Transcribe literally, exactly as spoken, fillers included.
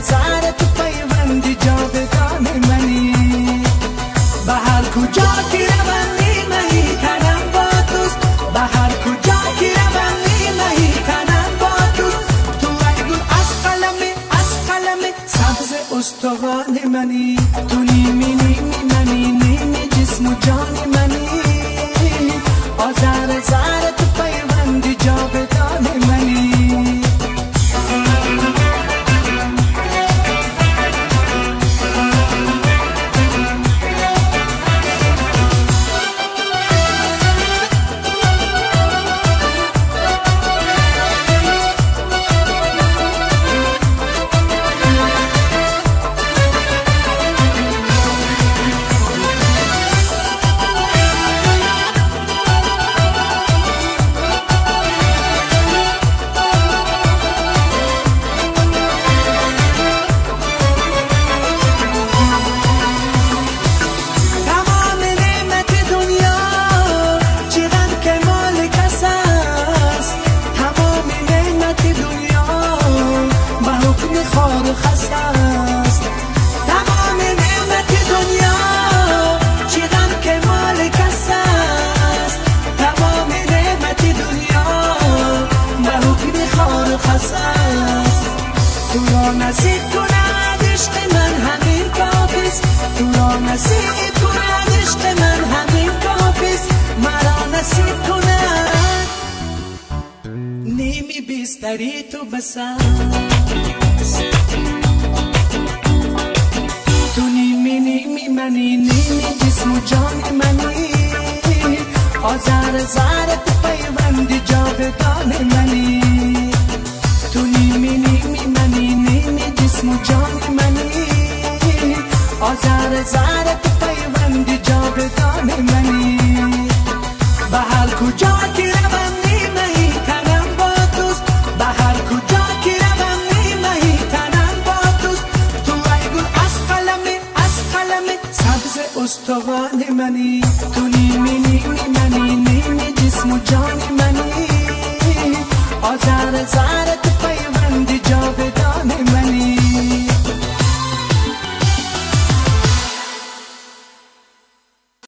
زر تو پیوندی جاودان منی به هر کجا که روم نیمهی تنم با دوست به هر کجا که روم نیمهی تنم با دوست تو ای گل از قلم از قلم سبز استخوان منی تو نیمی نیمی منی نیمی جسم و جان منی آزار زار تو پیوندی جاودان منی نصیب کند عشق من همین کافیست تو را نصیب کند عشق من همین کافیست مرا نصیب کند نیمی بیستری تو بساز تو نیمی نیمی منی نیمی جسم و جان منی آزار زار تو پیوندی جاودان منی تو نیمی نیمی منی نیمی جسم و جان منی آزار زار تو پیوندی جاودان منی به هر کجا که روم نیمهی تنم با دوست به هر کجا که روم نیمهی تنم با دوست تو ای گل از قلم از قلم سبز استخوان منی تو نیمی نیمی منی نیمی جسم و جان منی آزار زار